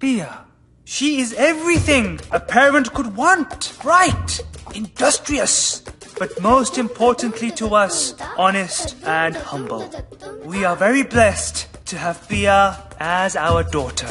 Pia. She is everything a parent could want. Bright, industrious, but most importantly to us, honest and humble. We are very blessed to have Pia as our daughter.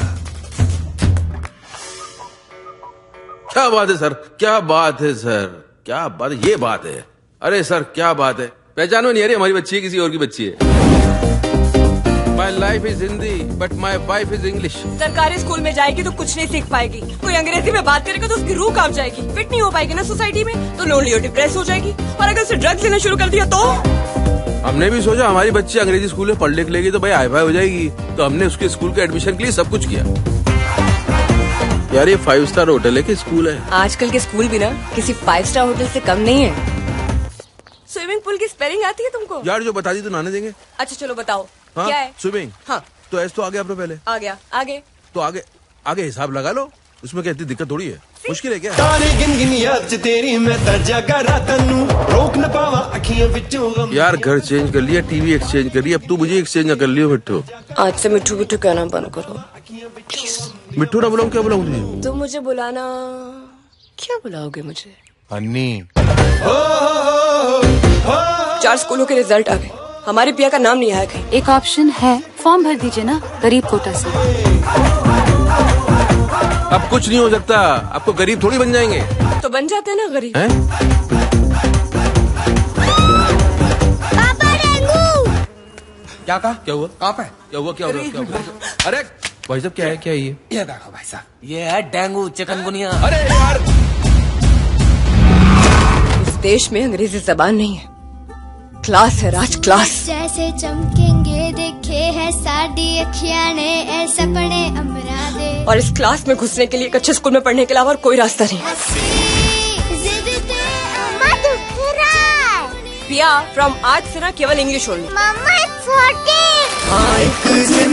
क्या बात है sir, क्या बात है sir, क्या बात है, ये बात है। अरे सर क्या बात है, पहचान में नहीं आ रही हमारी बच्ची है किसी और की बच्ची है। My life is Hindi, but my wife is English. सरकारी स्कूल में जाएगी तो कुछ नहीं सीख पाएगी। कोई अंग्रेजी में बात करेगा तो उसकी रूह कांप जाएगी। फिट नहीं हो पाएगी ना सोसाइटी में, तो लोनली और डिप्रेस हो जाएगी। और अगर उसे ड्रग्स लेना शुरू कर दिया तो हमने भी सोचा हमारी बच्ची अंग्रेजी स्कूल में पढ़ लिख लेगी तो भाई हाई फाई हो जाएगी, तो हमने उसके स्कूल के एडमिशन के लिए सब कुछ किया। यार ये 5 स्टार होटल है कि स्कूल है? आजकल के स्कूल भी ना किसी 5 स्टार होटल से कम नहीं है। स्विमिंग पूल की स्पेलिंग आती है तुमको? यार जो बता दी तो नहाने देंगे। अच्छा चलो बताओ। हाँ? क्या है? स्विमिंग। हाँ तो ऐसे तो आ गया अपने पहले। आ गया आगे। तो आगे हिसाब लगा लो, उसमें क्या इतनी दिक्कत थोड़ी है, मुश्किल है क्या? यार घर चेंज कर लिया, टीवी एक्सचेंज कर लिया, अब तू मुझे एक्सचेंज ना कर लियो मिट्टू। आज से मिट्टू मिट्टू कहना बंद करो प्लीज। मिट्टू ना बुलाऊं, क्या बुलाऊं तुझे? तुम मुझे बुलाना, क्या बुलाओगे मुझे? अन्नी। 4 स्कूलों के रिजल्ट आ गए, हमारी पिया का नाम नहीं आया कहीं। एक ऑप्शन है, फॉर्म भर दीजिए ना गरीब कोटा से। अब कुछ नहीं हो सकता, आपको गरीब थोड़ी बन जाएंगे। तो बन जाते हैं ना गरीब। हैं? पापा डेंगू। क्या कहा? क्या हुआ? कहाँ पे? क्या हुआ? अरे भाई साहब क्या है, क्या है ये? ये देखो भाई साहब, ये है डेंगू चिकनगुनिया। अरे यार इस देश में अंग्रेजी जबान नहीं है, क्लास है राज, क्लास। जैसे चमकेंगे देखे है साडी अखियां ने ए सपने अमरा दे। और इस क्लास में घुसने के लिए एक अच्छे स्कूल में पढ़ने के अलावा और कोई रास्ता नहीं। पिया फ्रॉम आज से ना केवल इंग्लिश ओनली। मम्मा 40।